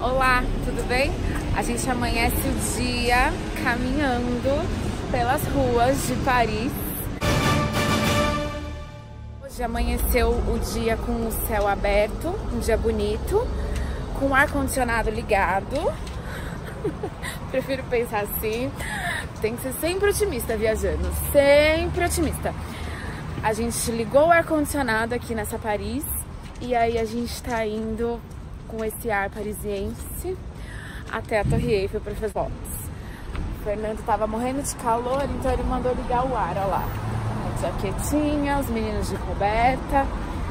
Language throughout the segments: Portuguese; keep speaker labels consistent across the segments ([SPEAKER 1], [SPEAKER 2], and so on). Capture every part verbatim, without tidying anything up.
[SPEAKER 1] Olá, tudo bem? A gente amanhece o dia caminhando pelas ruas de Paris. Hoje amanheceu o dia com o céu aberto, um dia bonito, com o ar-condicionado ligado. Prefiro pensar assim. Tem que ser sempre otimista viajando, sempre otimista. A gente ligou o ar-condicionado aqui nessa Paris e aí a gente tá indo com esse ar parisiense até a Torre Eiffel para fazer fotos. O Fernando tava morrendo de calor, então ele mandou ligar o ar, ó lá. A jaquetinha, os meninos de coberta.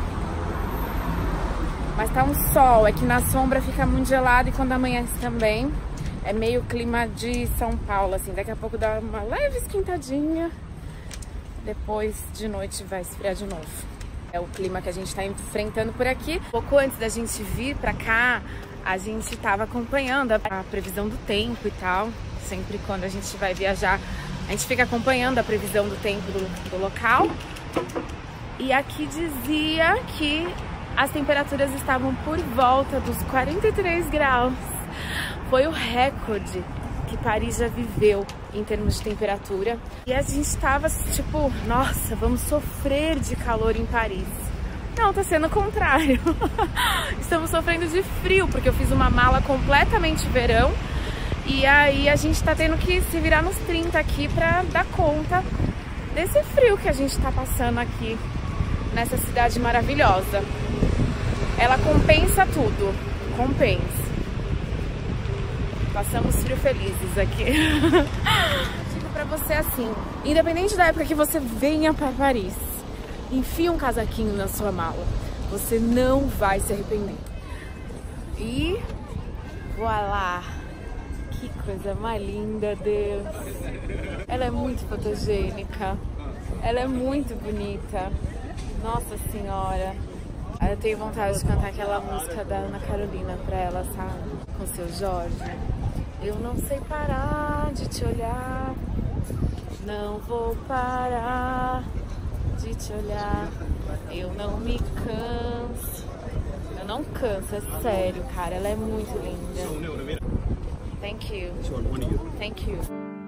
[SPEAKER 1] Mas tá um sol, é que na sombra fica muito gelado e quando amanhece também é meio clima de São Paulo, assim. Daqui a pouco dá uma leve esquentadinha, depois de noite vai esfriar de novo. É o clima que a gente tá enfrentando por aqui. Pouco antes da gente vir pra cá, a gente tava acompanhando a previsão do tempo e tal. Sempre quando a gente vai viajar, a gente fica acompanhando a previsão do tempo do, do local. E aqui dizia que as temperaturas estavam por volta dos quarenta e três graus. Foi o recorde que Paris já viveu em termos de temperatura. E a gente tava tipo, nossa, vamos sofrer de calor em Paris. Não, tá sendo o contrário. Estamos sofrendo de frio, porque eu fiz uma mala completamente verão. E aí a gente tá tendo que se virar nos trinta aqui pra dar conta desse frio que a gente tá passando aqui nessa cidade maravilhosa. Ela compensa tudo, compensa. Passamos frio felizes aqui. Digo pra você assim, independente da época que você venha pra Paris, enfia um casaquinho na sua mala. Você não vai se arrepender. E voilá! Que coisa mais linda, Deus! Ela é muito fotogênica. Ela é muito bonita. Nossa Senhora! Eu tenho vontade de cantar aquela música da Ana Carolina pra ela, sabe? Com o seu Jorge. Eu não sei parar de te olhar, não vou parar de te olhar, eu não me canso, eu não canso, é sério, cara, ela é muito linda. Thank you. Thank you.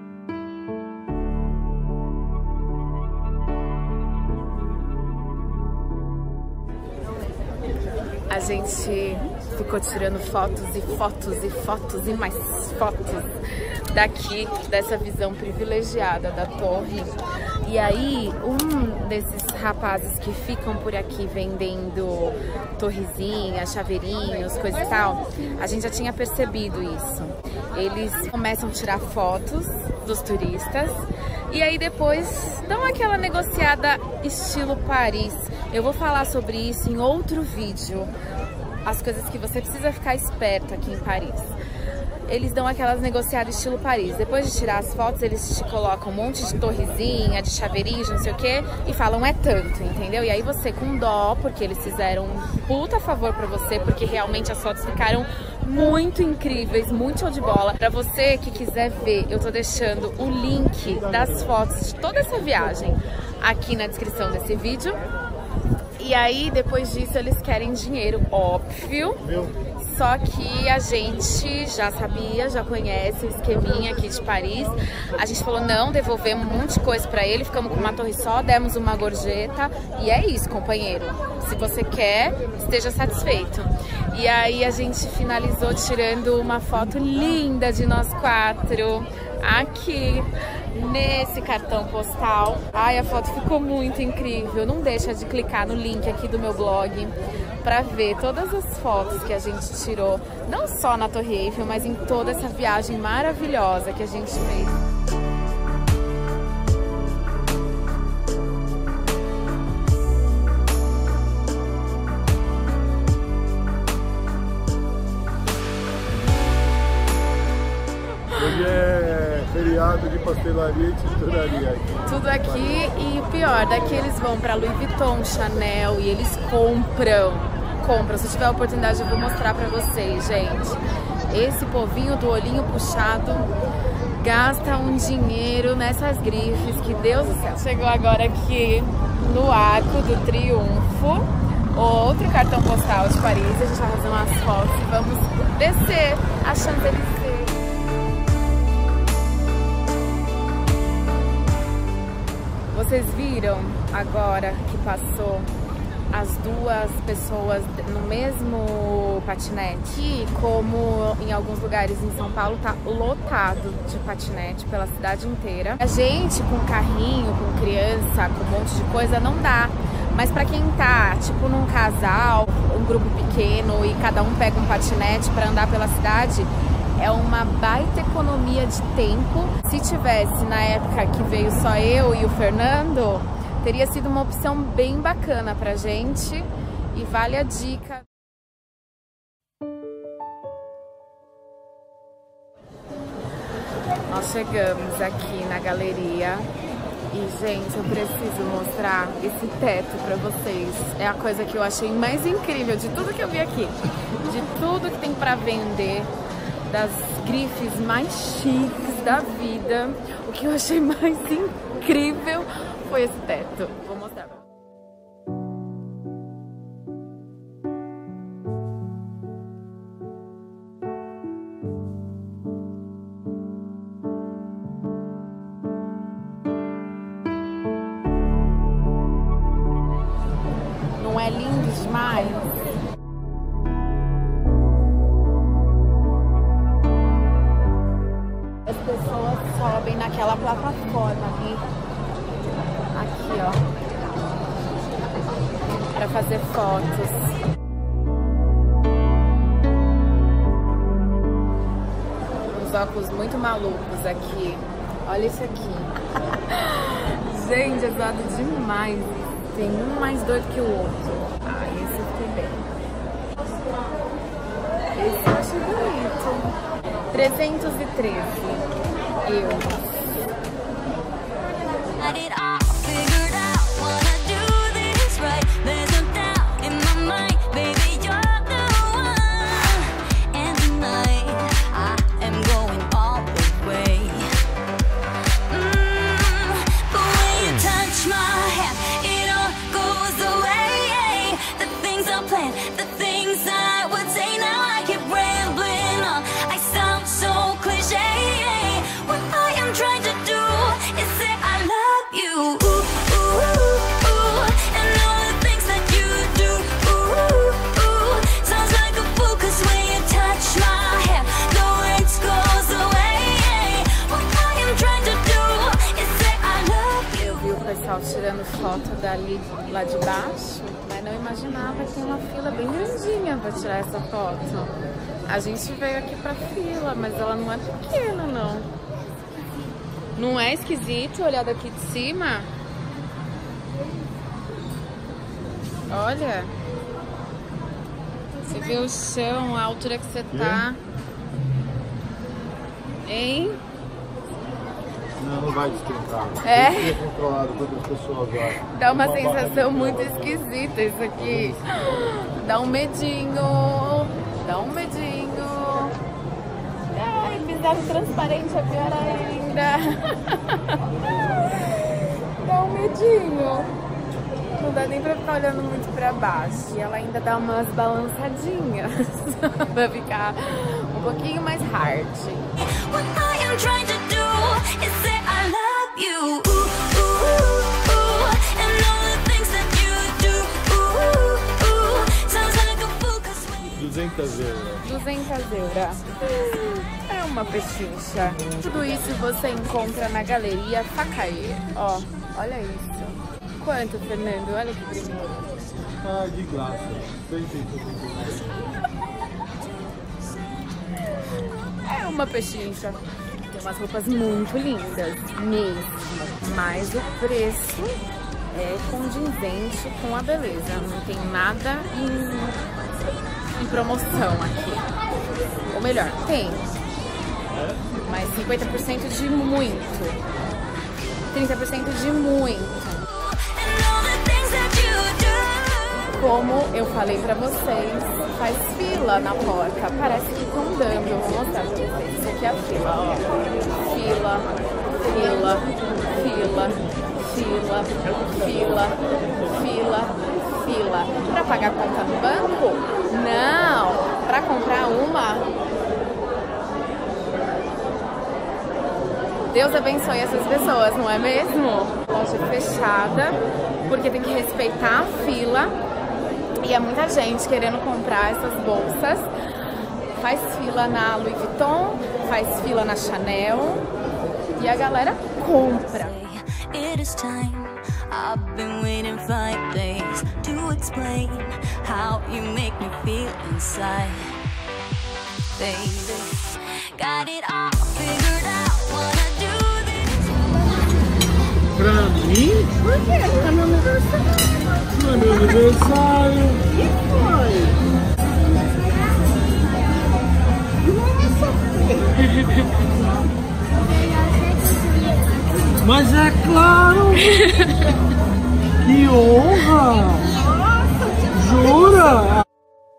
[SPEAKER 1] A gente ficou tirando fotos e fotos e fotos e mais fotos daqui, dessa visão privilegiada da torre. E aí, um desses rapazes que ficam por aqui vendendo torrezinhas, chaveirinhos, coisa e tal, a gente já tinha percebido isso. Eles começam a tirar fotos dos turistas e aí depois dão aquela negociada estilo Paris. Eu vou falar sobre isso em outro vídeo, as coisas que você precisa ficar esperto aqui em Paris. Eles dão aquelas negociadas estilo Paris. Depois de tirar as fotos, eles te colocam um monte de torrezinha, de chaveirinho, não sei o que, e falam é tanto, entendeu? E aí você com dó, porque eles fizeram um puta favor pra você, porque realmente as fotos ficaram muito incríveis, muito show de bola. Pra você que quiser ver, eu tô deixando o link das fotos de toda essa viagem aqui na descrição desse vídeo. E aí, depois disso, eles querem dinheiro, óbvio. Só que a gente já sabia, já conhece o esqueminha aqui de Paris. A gente falou, não, devolvemos um monte de coisa pra ele, ficamos com uma torre só, demos uma gorjeta. E é isso, companheiro. Se você quer, esteja satisfeito. E aí a gente finalizou tirando uma foto linda de nós quatro aqui nesse cartão postal. Ai, a foto ficou muito incrível. Não deixa de clicar no link aqui do meu blog pra ver todas as fotos que a gente tirou, não só na Torre Eiffel, mas em toda essa viagem maravilhosa que a gente fez.
[SPEAKER 2] Hoje é feriado de pastelaria e tinturaria aqui.
[SPEAKER 1] Tudo aqui e o pior, daqui eles vão pra Louis Vuitton, Chanel e eles compram, compram. Se eu tiver a oportunidade eu vou mostrar pra vocês, gente. Esse povinho do olhinho puxado gasta um dinheiro nessas grifes que Deus do céu. Chegou agora aqui no Arco do Triunfo. outro cartão postal de Paris. A gente vai fazer umas fotos e vamos descer a Champs-Élysées. Vocês viram agora que passou as duas pessoas no mesmo patinete? E como em alguns lugares em São Paulo tá lotado de patinete pela cidade inteira. A gente com carrinho, com criança, com um monte de coisa não dá. Mas pra quem tá, tipo num casal, um grupo pequeno e cada um pega um patinete pra andar pela cidade, é uma baita economia de tempo. Se tivesse na época que veio só eu e o Fernando, teria sido uma opção bem bacana pra gente e vale a dica. Nós chegamos aqui na galeria e, gente, eu preciso mostrar esse teto pra vocês. É a coisa que eu achei mais incrível de tudo que eu vi aqui. De tudo que tem pra vender, das grifes mais chiques da vida, o que eu achei mais incrível foi esse teto. Vou mostrar pra vocês. Não é lindo demais? As pessoas sobem naquela plataforma ali, aqui ó, para fazer fotos. Uns óculos muito malucos aqui. Olha isso aqui. Gente, é zoado demais. Tem um mais doido que o outro. Ah, esse eu fiquei bem. Esse eu achei bonito. trezentos e treze euros. Tirando foto dali lá de baixo, mas não imaginava que tem uma fila bem grandinha para tirar essa foto. A gente veio aqui pra fila, mas ela não é pequena, não. Não é esquisito olhar daqui de cima? Olha, você vê o chão, a altura que você tá, hein?
[SPEAKER 2] Não, não vai despencar.
[SPEAKER 1] É?
[SPEAKER 2] Tem que ser controlado por outras pessoas lá.
[SPEAKER 1] Dá uma sensação muito esquisita isso aqui. Dá um medinho. Dá um medinho. Ai, bizarro transparente é pior ainda. Dá um medinho. Não dá nem pra ficar olhando muito pra baixo. E ela ainda dá umas balançadinhas. Pra ficar um pouquinho mais hard.
[SPEAKER 2] duzentas euros.
[SPEAKER 1] duzentas euros. É uma pechincha. Tudo isso você encontra na galeria Facaê. Ó, olha isso. Quanto, Fernando? Olha que bonito.
[SPEAKER 2] Ah, de graça.
[SPEAKER 1] É uma pechincha. Tem umas roupas muito lindas, mesmo. Mas o preço é condizente com a beleza. Não tem nada em, em promoção aqui. Ou melhor, tem. Mas cinquenta por cento de muito. trinta por cento de muito. Como eu falei pra vocês, faz fila na porta. Parece que estão dando. Eu vou mostrar pra vocês. Isso aqui é a fila, ó. Fila, fila, fila, fila, fila, fila, fila? Pra pagar conta no banco? Não, pra comprar uma. Deus abençoe essas pessoas, não é mesmo? Loja fechada, porque tem que respeitar a fila. E é muita gente querendo comprar essas bolsas. Faz fila na Louis Vuitton, faz fila na Chanel. E a galera compra.
[SPEAKER 3] It is time. I've been waiting five days to explain how you make me feel inside. Baby, got it all figured out. Wanna do this?
[SPEAKER 2] Pra mim?
[SPEAKER 1] Por quê? É meu aniversário.
[SPEAKER 2] Não é meu aniversário.
[SPEAKER 1] Que foi?
[SPEAKER 2] Mas é claro! Que honra! Jura?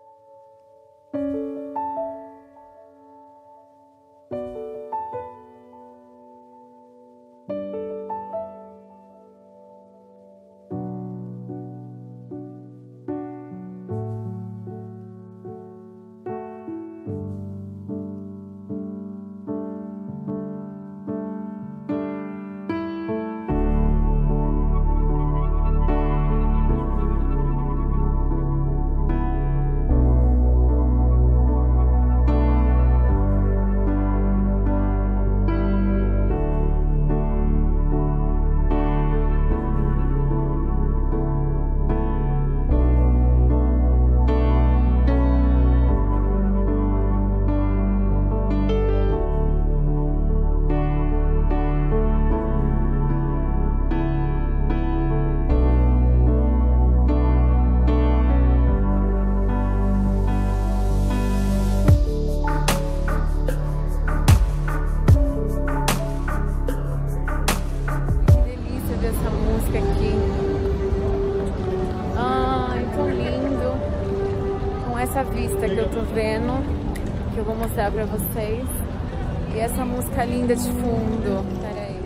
[SPEAKER 1] Essa vista que eu tô vendo, que eu vou mostrar pra vocês. E essa música linda de fundo. Pera aí.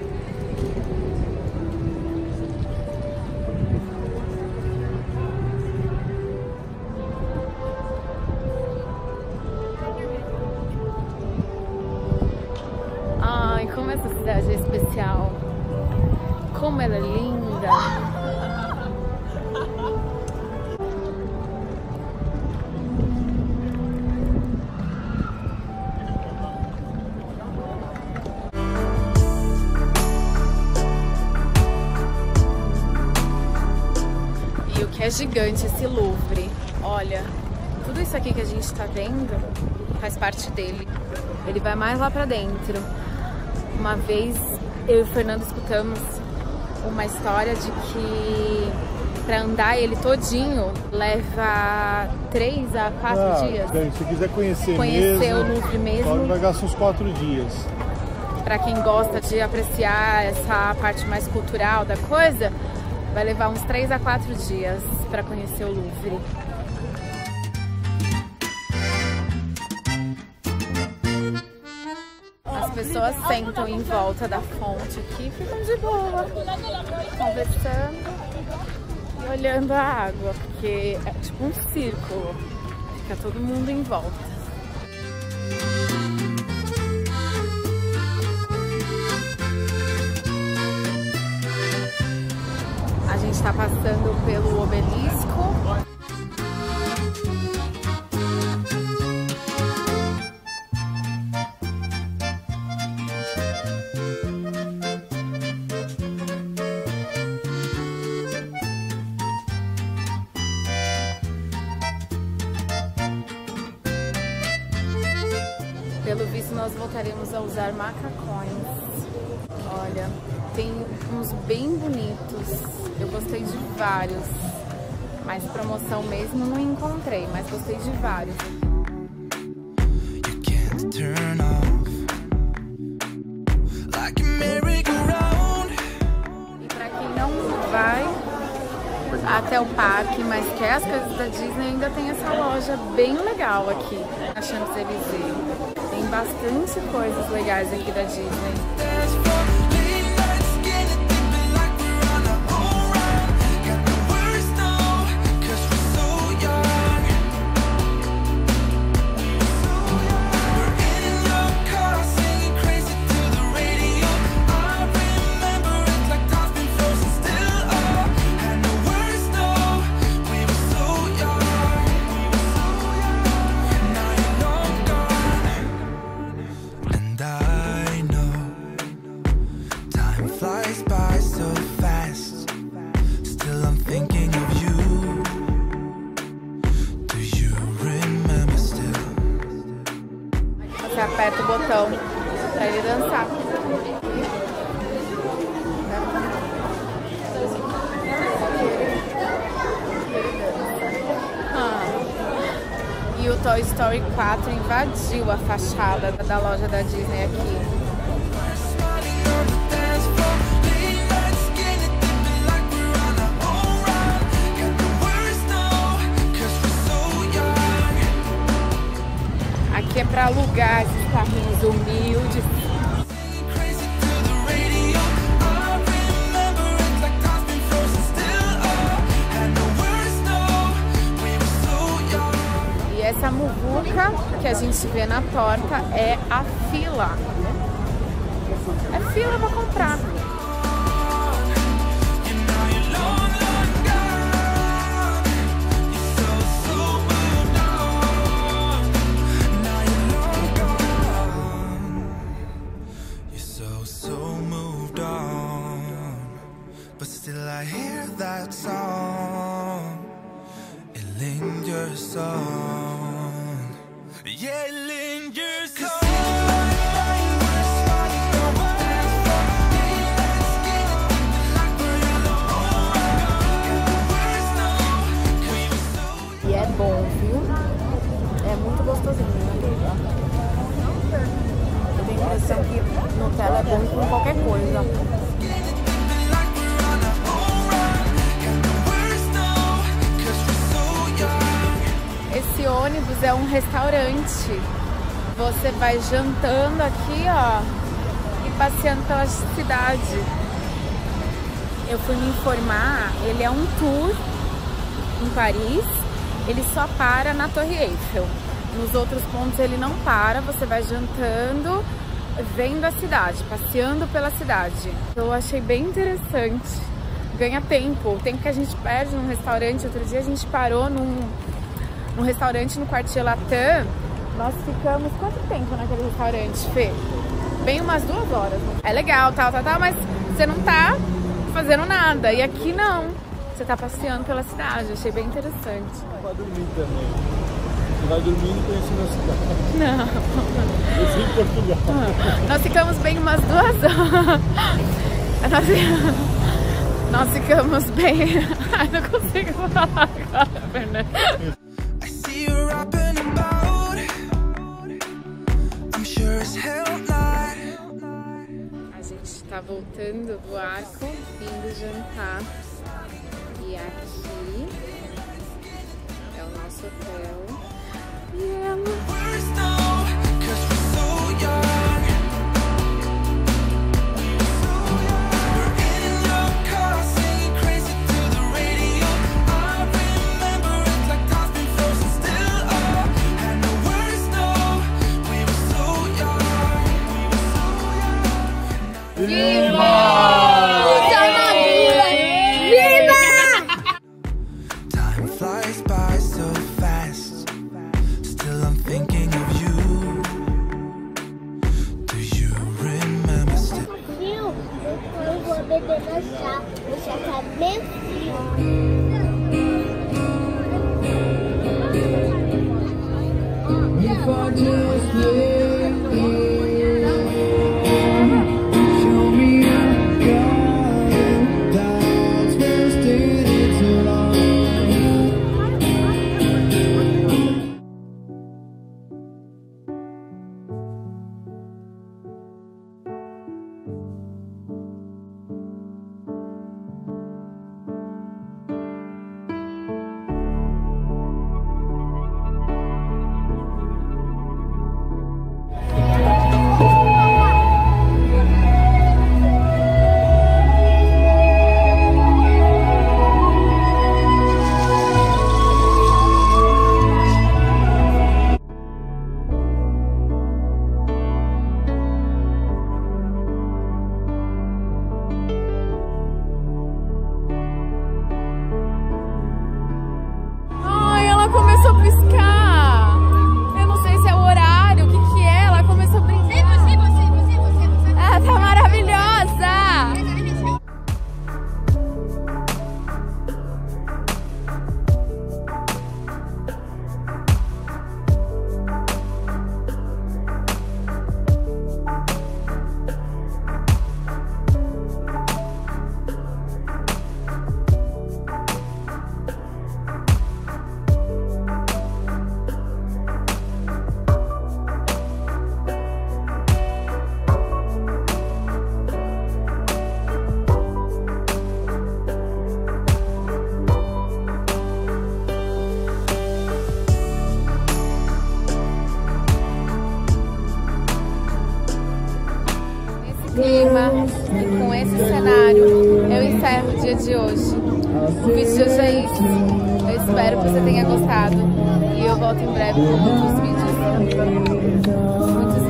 [SPEAKER 1] Ai, como essa cidade é especial. Como ela é linda. É gigante esse Louvre. Olha, tudo isso aqui que a gente tá vendo faz parte dele. Ele vai mais lá pra dentro. Uma vez eu e o Fernando escutamos uma história de que pra andar ele todinho leva três a quatro
[SPEAKER 2] ah,
[SPEAKER 1] dias.
[SPEAKER 2] Bem, se quiser conhecer,
[SPEAKER 1] conhecer
[SPEAKER 2] mesmo,
[SPEAKER 1] o Louvre mesmo,
[SPEAKER 2] vai gastar uns quatro dias.
[SPEAKER 1] Pra quem gosta de apreciar essa parte mais cultural da coisa, vai levar uns três a quatro dias para conhecer o Louvre. As pessoas sentam em volta da fonte aqui e ficam de boa, conversando e olhando a água, porque é tipo um círculo, fica todo mundo em volta. A gente está passando pelo obelisco. Pelo visto, nós voltaremos a usar macacões. Olha, tem uns bem bonitos. Eu gostei de vários. Mas promoção mesmo não encontrei, mas gostei de vários. E pra quem não vai até o parque, mas quer as coisas da Disney, ainda tem essa loja bem legal aqui na Champs-Élysées. Tem bastante coisas legais aqui da Disney. Você aperta o botão pra ele dançar. Ah. E o Toy Story quatro invadiu a fachada da loja da Disney aqui. Aqui é para alugar esses carrinhos humildes. E essa muvuca que a gente vê na porta é a fila. É fila para comprar.
[SPEAKER 4] I hear that song, it lingers on. Yeah, it lingers on.
[SPEAKER 1] E é bom, viu? É muito gostosinho, né? Eu tenho a impressão que Nutella é bom com qualquer coisa. Esse ônibus é um restaurante. Você vai jantando aqui, ó, e passeando pela cidade. Eu fui me informar, ele é um tour em Paris, ele só para na Torre Eiffel. Nos outros pontos ele não para, você vai jantando, vendo a cidade, passeando pela cidade. Eu achei bem interessante. Ganha tempo, o tempo que a gente perde num restaurante. Outro dia a gente parou num... num restaurante no Quartier Latam. Nós ficamos quanto tempo naquele restaurante, Fê? Bem umas duas horas. É legal, tal, tal, tal, mas você não tá fazendo nada. E aqui não. Você tá passeando pela cidade. Achei bem interessante.
[SPEAKER 2] Vai dormir também. Você vai dormindo conhecendo a cidade.
[SPEAKER 1] Não.
[SPEAKER 2] Eu fui em Portugal.
[SPEAKER 1] Nós ficamos bem umas duas horas. Nós, nós ficamos bem... Ai, não consigo falar agora, Fernanda. A gente tá voltando do arco, indo jantar. E aqui é o nosso hotel. E ela... clima e com esse cenário, eu encerro o dia de hoje. O vídeo de hoje é isso. Eu espero que você tenha gostado. E eu volto em breve com muitos vídeos. Muitos